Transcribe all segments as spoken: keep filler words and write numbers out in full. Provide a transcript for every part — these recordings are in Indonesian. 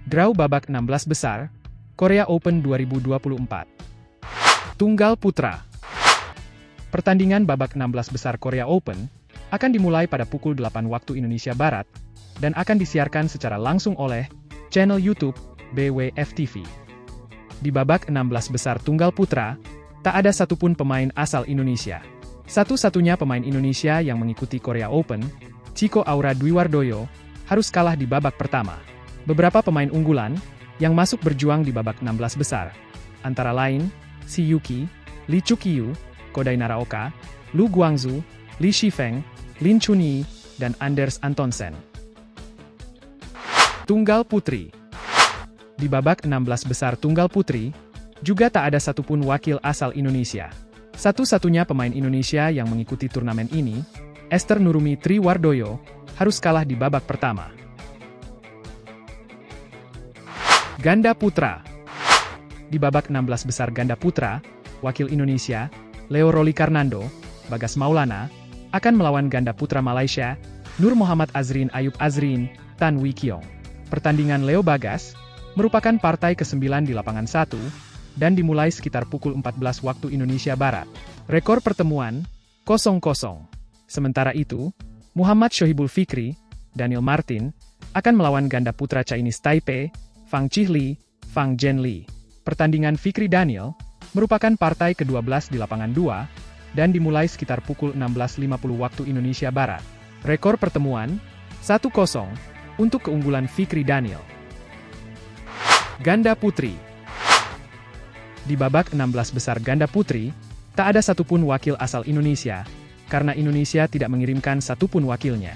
Draw babak enam belas besar, Korea Open dua ribu dua puluh empat. Tunggal Putra. Pertandingan babak enam belas besar Korea Open akan dimulai pada pukul delapan waktu Indonesia Barat, dan akan disiarkan secara langsung oleh channel YouTube B W F T V. Di babak enam belas besar Tunggal Putra, tak ada satupun pemain asal Indonesia. Satu-satunya pemain Indonesia yang mengikuti Korea Open, Chico Aura Dwiwardoyo, harus kalah di babak pertama. Beberapa pemain unggulan yang masuk berjuang di babak enam belas besar, antara lain Si Yuki, Lee Chukyu, Kodai Naraoka, Lu Guangzu, Lee Shifeng, Lin Chunyi, dan Anders Antonsen. Tunggal Putri. Di babak enam belas besar Tunggal Putri, juga tak ada satupun wakil asal Indonesia. Satu-satunya pemain Indonesia yang mengikuti turnamen ini, Esther Nurumi Triwardoyo, harus kalah di babak pertama. Ganda Putra. Di babak enam belas besar Ganda Putra, wakil Indonesia, Leo Rolikarnando, Bagas Maulana, akan melawan ganda putra Malaysia, Nur Muhammad Azrin Ayub Azrin, Tan Wee Kiong. Pertandingan Leo Bagas merupakan partai kesembilan di lapangan satu, dan dimulai sekitar pukul empat belas waktu Indonesia Barat. Rekor pertemuan, kosong kosong. Sementara itu, Muhammad Shohibul Fikri, Daniel Martin, akan melawan ganda putra Chinese Taipei, Fang Chihli, Fang Zhenli. Pertandingan Fikri Daniel merupakan partai kedua belas di lapangan dua, dan dimulai sekitar pukul enam belas lima puluh waktu Indonesia Barat. Rekor pertemuan, satu kosong, untuk keunggulan Fikri Daniel. Ganda Putri. Di babak enam belas besar Ganda Putri, tak ada satupun wakil asal Indonesia, karena Indonesia tidak mengirimkan satupun wakilnya.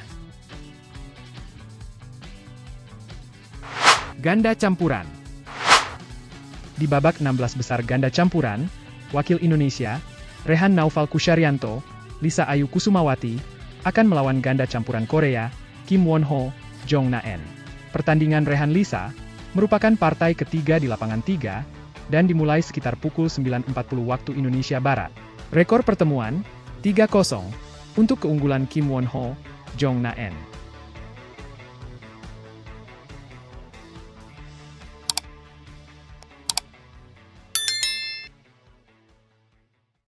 Ganda Campuran. Di babak enam belas besar Ganda Campuran, wakil Indonesia, Rehan Naufal Kusyarianto, Lisa Ayu Kusumawati, akan melawan ganda campuran Korea, Kim Won-ho, Jong Na-en. Pertandingan Rehan Lisa merupakan partai ketiga di lapangan tiga, dan dimulai sekitar pukul sembilan empat puluh waktu Indonesia Barat. Rekor pertemuan, tiga kosong, untuk keunggulan Kim Won-ho, Jong Na-en.